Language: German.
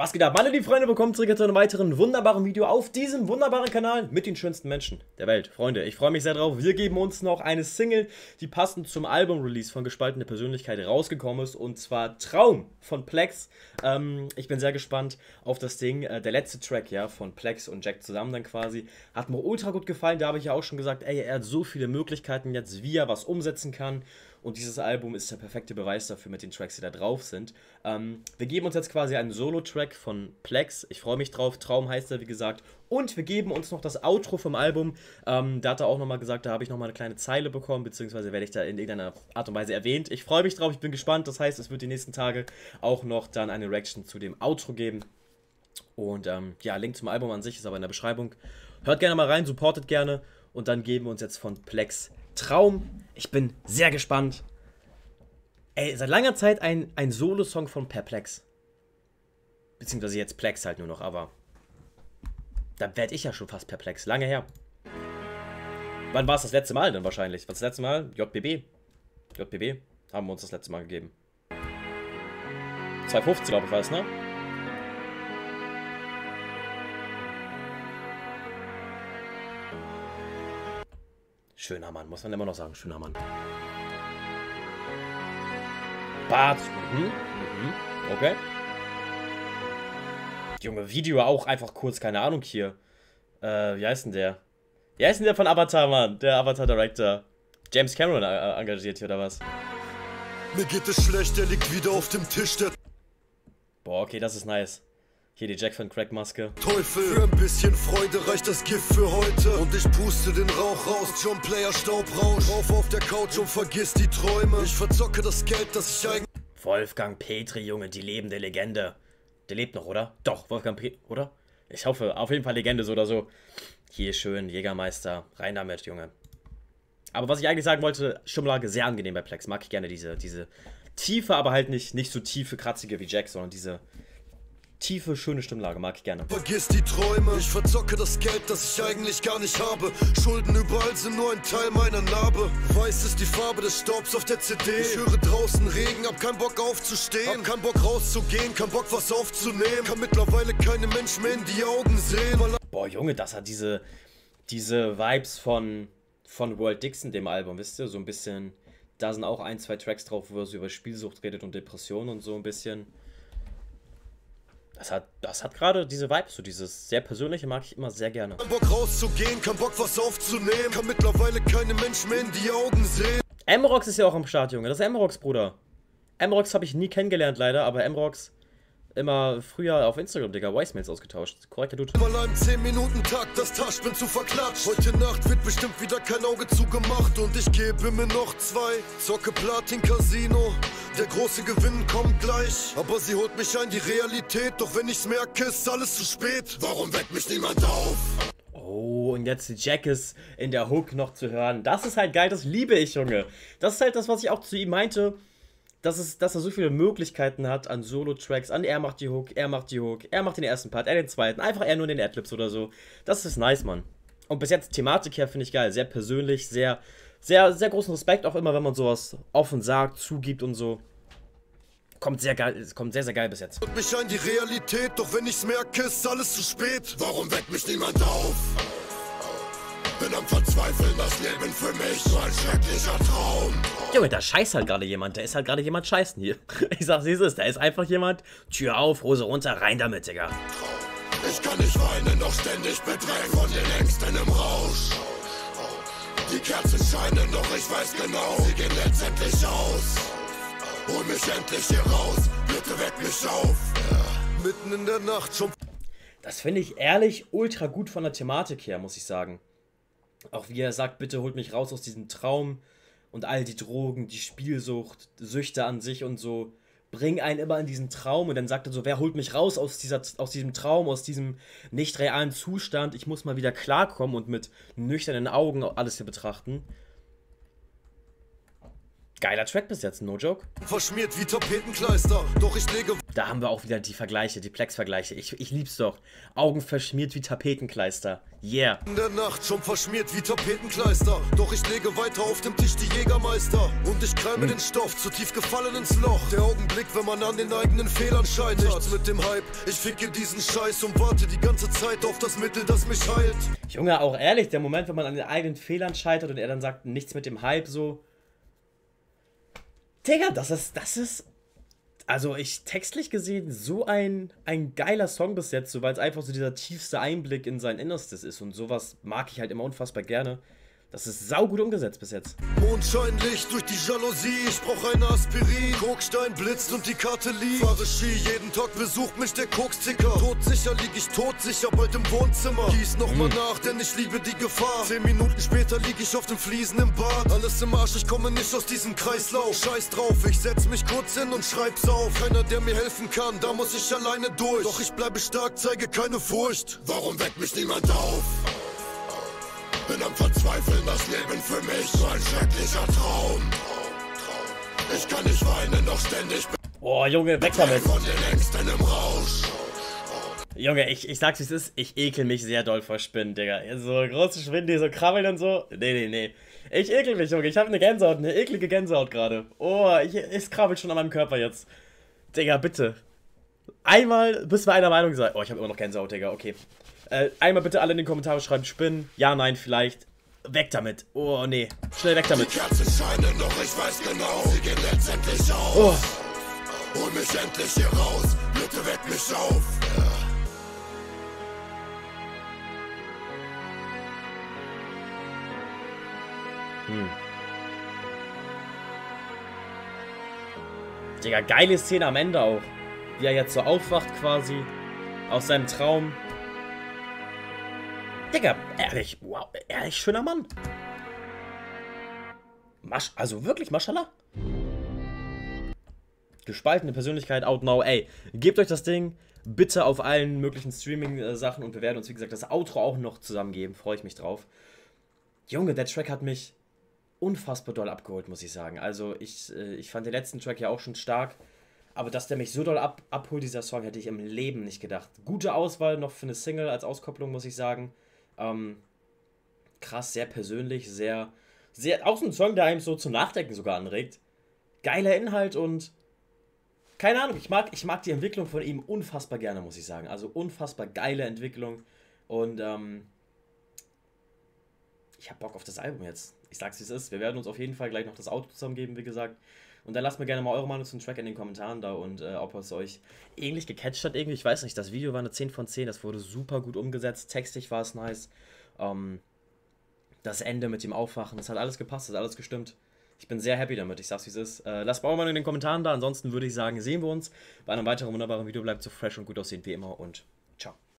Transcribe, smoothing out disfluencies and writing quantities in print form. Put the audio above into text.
Was geht ab, meine lieben Freunde, willkommen zurück zu einem weiteren wunderbaren Video auf diesem wunderbaren Kanal mit den schönsten Menschen der Welt. Freunde, ich freue mich sehr drauf. Wir geben uns noch eine Single, die passend zum Album-Release von Gespaltene Persönlichkeit rausgekommen ist, und zwar Traum von Plex. Ich bin sehr gespannt auf das Ding. Der letzte Track, ja, von Plex und Jack zusammen dann quasi, hat mir ultra gut gefallen. Da habe ich ja auch schon gesagt, ey, er hat so viele Möglichkeiten jetzt, wie er was umsetzen kann. Und dieses Album ist der perfekte Beweis dafür mit den Tracks, die da drauf sind. Wir geben uns jetzt quasi einen Solo-Track von Plex. Ich freue mich drauf. Traum heißt er, wie gesagt. Und wir geben uns noch das Outro vom Album. Da hat er auch nochmal gesagt, da habe ich nochmal eine kleine Zeile bekommen, beziehungsweise werde ich da in irgendeiner Art und Weise erwähnt. Ich freue mich drauf, ich bin gespannt. Das heißt, es wird die nächsten Tage auch noch dann eine Reaction zu dem Outro geben. Und ja, Link zum Album an sich ist aber in der Beschreibung. Hört gerne mal rein, supportet gerne. Und dann geben wir uns jetzt von Plex Traum. Ich bin sehr gespannt. Ey, seit langer Zeit ein Solo-Song von Perplex. Beziehungsweise jetzt Plex halt nur noch, aber da werde ich ja schon fast perplex. Lange her. Wann war es das letzte Mal denn wahrscheinlich? Was das letzte Mal? JBB. JBB haben wir uns das letzte Mal gegeben. 250, glaube ich, war es, ne? Schöner Mann, muss man immer noch sagen. Schöner Mann. Bart. Okay. Junge, Video auch einfach kurz, keine Ahnung hier. Wie heißt denn der? Wie heißt denn der von Avatar, Mann? Der Avatar-Director. James Cameron engagiert hier, oder was? Mir geht es schlecht, der liegt wieder auf dem Tisch, der Boah, okay, das ist nice. Hier die Jack von Crack Maske. Teufel. Für ein bisschen Freude reicht das Gift für heute. Und ich puste den Rauch raus, John Player Staubrausch. Rauf auf der Couch und vergiss die Träume. Ich verzocke das Geld, das ich eigentlich... Wolfgang Petri, Junge, die lebende Legende. Der lebt noch, oder? Doch, Wolfgang Petri, oder? Ich hoffe, auf jeden Fall Legende so oder so. Hier schön, Jägermeister, rein damit, Junge. Aber was ich eigentlich sagen wollte, Stimmlage sehr angenehm bei Plex. Mag ich gerne diese tiefe, aber halt nicht so tiefe, kratzige wie Jack, sondern diese tiefe, schöne Stimmlage, mag ich gerne. Vergiss die Träume, ich verzocke das Geld, das ich eigentlich gar nicht habe. Schulden überall sind nur ein Teil meiner Narbe. Weiß ist die Farbe des Staubs auf der CD. Ich höre draußen Regen, hab keinen Bock aufzustehen. Hab keinen Bock rauszugehen, keinen Bock was aufzunehmen. Kann mittlerweile keine Menschen mehr in die Augen sehen. Boah, Junge, das hat diese Vibes von World Dixon, dem Album, wisst ihr? So ein bisschen, da sind auch ein, zwei Tracks drauf, wo er so über Spielsucht redet und Depressionen und so ein bisschen. Das hat gerade diese Vibes, so dieses sehr persönliche mag ich immer sehr gerne. Kein Bock rauszugehen, kein Bock was aufzunehmen. Kann mittlerweile keine Menschen mehr in die Augen sehen. Emrox ist ja auch am Start, Junge. Das ist Emrox, Bruder. Emrox habe ich nie kennengelernt, leider, aber Emrox immer früher auf Instagram, Digga, Voicemails ausgetauscht. Korrekter Dude. Mal einem 10-Minuten-Takt, das Tasch bin zu verklatscht. Heute Nacht wird bestimmt wieder kein Auge zugemacht und ich gebe mir noch 2. Zocke Platin Casino, der große Gewinn kommt gleich. Aber sie holt mich ein, die Realität, doch wenn ich's merke, ist alles zu spät. Warum weckt mich niemand auf? Oh, und jetzt Jack ist in der Hook noch zu hören. Das ist halt geil, das liebe ich, Junge. Das ist halt das, was ich auch zu ihm meinte. Dass er so viele Möglichkeiten hat an Solo-Tracks, er macht die Hook, er macht den ersten Part, er den zweiten, einfach er nur den Adlibs oder so. Das ist nice, Mann. Und bis jetzt, Thematik her finde ich geil, sehr persönlich, sehr, sehr, sehr großen Respekt, auch immer, wenn man sowas offen sagt, zugibt und so. Kommt sehr geil, kommt sehr, sehr geil bis jetzt. Holt mich ein, die Realität, doch wenn ich's merke, ist alles zu spät. Warum weckt mich niemand auf? Bin am Verzweifeln, das Leben für mich so ein schrecklicher Traum. Junge, da scheißt halt gerade jemand. Da ist halt gerade jemand scheißen hier. Ich sag's, wie es ist. Da ist einfach jemand. Tür auf, Hose runter, rein damit, Digga. Ich kann nicht weinen, doch ständig bedrängt von den Ängsten im Rausch. Die Kerzen scheinen, doch ich weiß genau, sie gehen letztendlich aus. Hol mich endlich hier raus, bitte weck mich auf. Mitten in der Nacht schon. Das finde ich ehrlich ultra gut von der Thematik her, muss ich sagen. Auch wie er sagt, bitte holt mich raus aus diesem Traum und all die Drogen, die Spielsucht, Süchte an sich und so, bring einen immer in diesen Traum und dann sagt er so, wer holt mich raus aus diesem Traum, aus diesem nicht realen Zustand, ich muss mal wieder klarkommen und mit nüchternen Augen alles hier betrachten. Geiler Track bis jetzt, no joke. Verschmiert wie Tapetenkleister, doch ich lege... Da haben wir auch wieder die Vergleiche, die Plex-Vergleiche. Ich lieb's doch. Augen verschmiert wie Tapetenkleister. Yeah. In der Nacht schon verschmiert wie Tapetenkleister, doch ich lege weiter auf dem Tisch die Jägermeister. Und ich kreime den Stoff zu tief gefallen ins Loch. Der Augenblick, wenn man an den eigenen Fehlern scheitert. Nichts mit dem Hype, ich ficke diesen Scheiß und warte die ganze Zeit auf das Mittel, das mich heilt. Junge, auch ehrlich, der Moment, wenn man an den eigenen Fehlern scheitert und er dann sagt, nichts mit dem Hype, so... Digga, das ist... Also textlich gesehen, so ein geiler Song bis jetzt, so, weil es einfach so dieser tiefste Einblick in sein Innerstes ist und sowas mag ich halt immer unfassbar gerne. Das ist saugut umgesetzt bis jetzt. Mondscheinlicht durch die Jalousie, ich brauch eine Aspirin. Kokstein blitzt und die Karte liegt. Fahre Ski, jeden Tag besucht mich der Koksticker. Todsicher lieg ich todsicher bald im Wohnzimmer. Gieß nochmal nach, denn ich liebe die Gefahr. 10 Minuten später lieg ich auf den Fliesen im Bad. Alles im Arsch, ich komme nicht aus diesem Kreislauf. Scheiß drauf, ich setz mich kurz hin und schreib's auf. Keiner, der mir helfen kann, da muss ich alleine durch. Doch ich bleibe stark, zeige keine Furcht. Warum weckt mich niemand auf? Bin am Verzweifeln, das Leben für mich so ein schrecklicher Traum. Ich kann nicht weinen, doch ständig Oh, Junge, weg damit. von den Ängsten im Rausch. Junge, ich sag's wie es ist, ich ekel mich sehr doll vor Spinnen, Digga. So große Spinnen, die so krabbeln und so. Nee. Ich ekel mich, Junge. Ich habe eine Gänsehaut, eine eklige Gänsehaut gerade. Oh, es krabbelt schon an meinem Körper jetzt. Digga, bitte. Einmal, bis wir einer Meinung sein. Oh, ich habe immer noch Gänsehaut, Digga, okay. Einmal bitte alle in den Kommentaren schreiben, Spinnen, ja, nein, vielleicht. Weg damit. Oh, nee. Schnell weg damit. Die Kerzen scheinen, doch ich weiß genau, sie gehen letztendlich aus. Oh. Hol mich endlich hier raus, bitte weck mich auf. Digga, geile Szene am Ende auch. Wie er jetzt so aufwacht quasi. Aus seinem Traum. Digga, ehrlich, wow, ehrlich schöner Mann. Also wirklich, Maschallah. Gespaltene Persönlichkeit, out now. Ey, gebt euch das Ding bitte auf allen möglichen Streaming-Sachen und wir werden uns, wie gesagt, das Outro auch noch zusammengeben. Freue ich mich drauf. Junge, der Track hat mich unfassbar doll abgeholt, muss ich sagen. Also, ich fand den letzten Track ja auch schon stark. Aber dass der mich so doll abholt, dieser Song, hätte ich im Leben nicht gedacht. Gute Auswahl noch für eine Single als Auskopplung, muss ich sagen. Krass, sehr persönlich, sehr, auch so ein Song, der einem so zum Nachdenken sogar anregt. Geiler Inhalt und keine Ahnung, ich mag die Entwicklung von ihm unfassbar gerne, muss ich sagen. Also unfassbar geile Entwicklung und ich hab Bock auf das Album jetzt. Ich sag's wie es ist, wir werden uns auf jeden Fall gleich noch das Auto zusammengeben, wie gesagt. Und dann lasst mir gerne mal eure Meinung zum Track in den Kommentaren da und ob es euch ähnlich gecatcht hat irgendwie. Ich weiß nicht, das Video war eine 10 von 10, das wurde super gut umgesetzt, textlich war es nice. Das Ende mit dem Aufwachen, das hat alles gepasst, das hat alles gestimmt. Ich bin sehr happy damit, ich sag's wie es ist. Lasst mal eure Meinung in den Kommentaren da, ansonsten würde ich sagen, sehen wir uns bei einem weiteren wunderbaren Video. Bleibt so fresh und gut aussehend wie immer und